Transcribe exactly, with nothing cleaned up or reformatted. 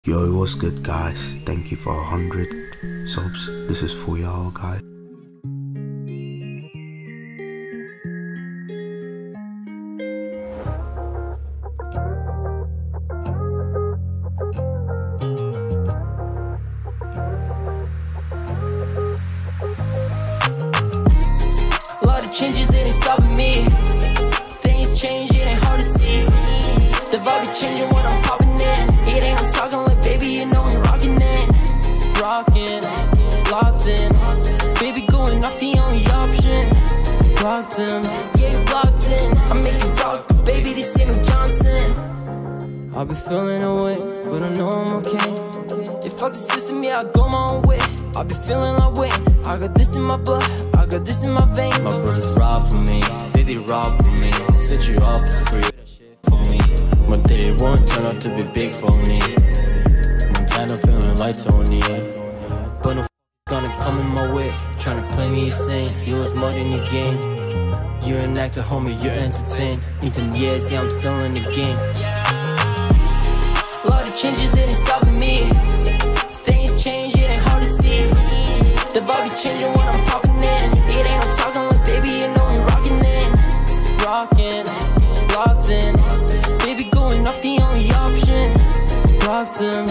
Yo, what's good guys? Thank you for a hundred subs. This is for y'all guys. A lot of changes, it ain't stopping me. Things change, it ain't hard to see. The vibe be changing when I'm popping in. It ain't I'm talking like, baby, you know we rockin' it. Rockin', locked in. Baby going up, the only option. Blocked him, yeah, you blocked in. I make it rock, but baby, this ain't no Johnson. I'll be feeling away, but I know I'm okay. If fuck the system, yeah, I go my own way. I'll be feeling like way. I got this in my blood, I got this in my veins. My brothers rob for me, they did rob for me. Set you up for free, for me. But they won't turn out to be big for me. Montana feeling like Tony, but no f gonna come in my way. Tryna play me insane, you was mud in your game. You're an actor, homie, you're entertained. In ten years, yeah, I'm still in the game. A lot of changes, it ain't stopping me. Things change, it ain't hard to see. The vibe be changing when I'm popping in. It ain't I'm talking like, baby, you know we rockin' in. Rockin', locked in. Baby going up, the only option. Blocked him,